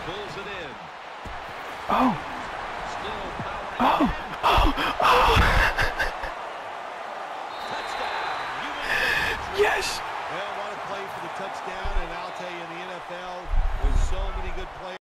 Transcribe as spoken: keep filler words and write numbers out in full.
Pulls it in. Oh. Still powering Oh. ahead. Oh. Oh. Touchdown. You win the victory. Yes. Well, what a play for the touchdown, and I'll tell you, in the N F L, with so many good players.